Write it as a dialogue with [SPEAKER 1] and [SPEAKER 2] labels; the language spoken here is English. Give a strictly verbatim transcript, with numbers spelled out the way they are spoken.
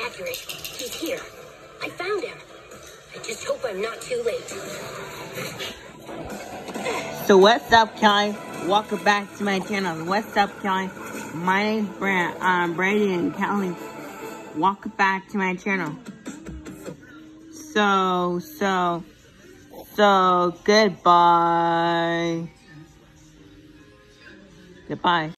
[SPEAKER 1] accurate. He's here. I found him. I just hope I'm not too late.
[SPEAKER 2] So what's up, Kelly? Welcome back to my channel. What's up, Kelly? My name's Brand, um, Brady and Kelly. Welcome back to my channel. So, so, so, goodbye. Goodbye.